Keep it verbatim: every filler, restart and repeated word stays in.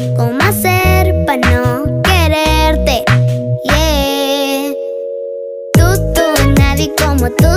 ¿Cómo hacer para no quererte? Yeah. Tú, tú, nadie como tú.